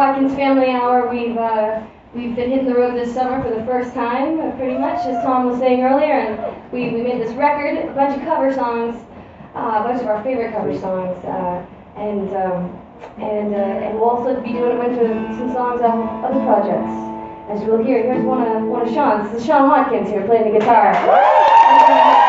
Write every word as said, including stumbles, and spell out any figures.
Watkins Family Hour. We've uh, we've been hitting the road this summer for the first time, uh, pretty much, as Tom was saying earlier, and we, we made this record, a bunch of cover songs, uh, a bunch of our favorite cover songs, uh, and um, and uh, and we'll also be doing a bunch of some songs off of other projects, as you'll hear. Here's one of one of Sean's. This is Sean Watkins here playing the guitar.